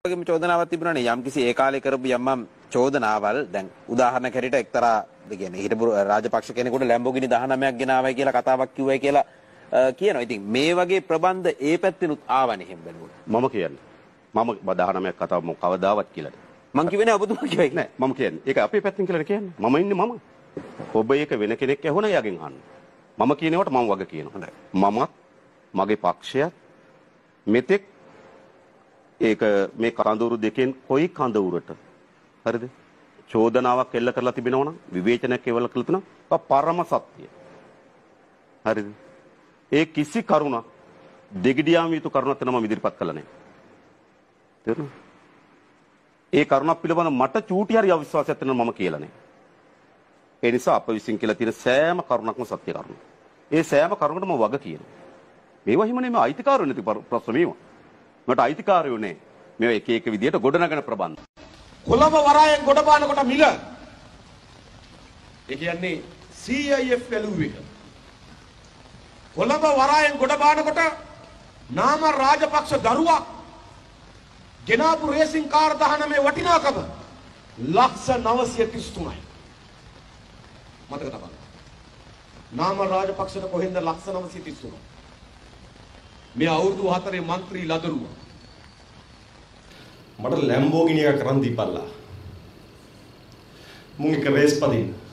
වගේම චෝදනාවක් තිබුණානේ යම් කිසි ඒ කාලේ කරපු යම් චෝදනාවල් දැන් උදාහරණයක් හැටියට එක්තරා කියන්නේ හිටපු රාජපක්ෂ කෙනෙකුට ලැම්බෝගිනි 19ක් ගෙනාවයි කියලා කතාවක් කිව්වයි කියලා කියනවා. ඉතින් මේ වගේ ප්‍රබන්ධ ඒ පැත්තෙනුත් ආවනේ හැම බැලුවොත්. මම කියන්නේ මම 19ක් කතාව මම කවදාවත් කියලා නෑ. මං කිව්වේ නෑ ඔබතුමා කිව්වයි නෑ. මම කියන්නේ ඒක අපේ පැත්තෙන් කියලා කියන්නේ. මම ඉන්නේ මම. ඔබ ඒක වෙන කෙනෙක් ඇහුණා යගෙන් අහන්න. මම කියනවට මම වගේ කියනවා. හොඳයි. මමත් මගේ පක්ෂයත් මෙතෙක් ඒක මේ කඳවුරු දෙකෙන් කොයි කඳවුරට හරිද චෝදනාවක් එල්ල කරලා තිබෙනවා නම් විවේචනයක් එවලා කළා තුන පරම සත්‍යය. හරිද? ඒ කිසි කරුණක් දෙගිඩියාම යුතු කරුණක් තමයි මම ඉදිරිපත් කළා නෑ. තේරුණා? ඒ කරුණක් පිළිබඳව මට චූටි හරි අවිශ්වාසයක් තියෙනවා මම කියලා නෑ. ඒ නිසා අප විසින් කියලා තියෙන සෑම කරුණක්ම සත්‍ය කරුණක්. ඒ සෑම කරුණකටම වග කියනවා. මේවා හිමනේ මේ අයිතිකාරයෝ නැති ප්‍රශ්න මේවා. මට අයිතිකාරයෝ නෑ. මේවා එක එක විදියට ගොඩනගන ප්‍රබන්ධ. කොළඹ වරායෙන් ගොඩ බානකොට මිල. ඒ කියන්නේ CIF වැලුව එක. කොළඹ වරායෙන් ගොඩ බානකොට නාම රාජපක්ෂ දරුවා ගෙනාපු රේසින් කාර් 19 වටිනාකම ලක්ෂ 933යි. මතක තබන්න. නාම රාජපක්ෂට කොහෙන්ද ලක්ෂ 933? මේ අවුරුදු 4 മന്ത്രി ලදරුවා. මට ලැම්බෝගිනි එක කරන් දීපල්ලා. මුන් එක රේස් පදින්න.